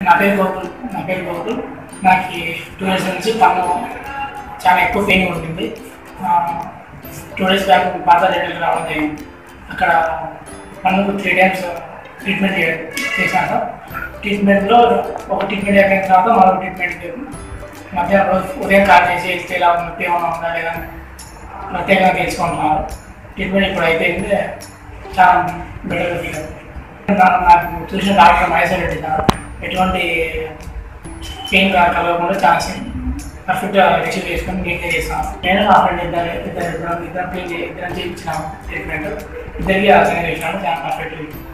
నా పేరు గోకుల్. నాకు 2 years నుంచి పన్ను చాలా ఎక్కువ పెయిన్ ఉంటుంది. 2 days బ్యాక్ పాత రేట్లకు రావడం జరిగింది. అక్కడ పన్నుకు 3 times ట్రీట్మెంట్ చేశాను. ట్రీట్మెంట్లో ఒక ట్రీట్మెంట్ అయిపోయిన తర్వాత మరో ట్రీట్మెంట్ మధ్యాహ్నం రోజు ఉదయం కాల్ చేసి వెళ్తే ఇలా నొప్పి ఏమైనా ఉందా లేదా ప్రత్యేకంగా తెలుసుకుంటున్నారు. ట్రీట్మెంట్ ఇప్పుడు అయిపోయింది, చాలా బెటర్గా ఫీల్ అవుతుంది. నాకు చూసిన డాక్టర్ మహేశ్వర్ రెడ్డి సార్ ఎటువంటి పెయిన్ కలగకుండా చాలా పర్ఫెక్ట్గా రిసీవ్ చేసుకొని నీట్గా చేస్తాను. నేను నా ఫ్రెండ్ ఇద్దరం చేయించినాము ట్రీట్మెంట్. ఇద్దరికి అసలు చేసినాము, చాలా పర్ఫెక్ట్.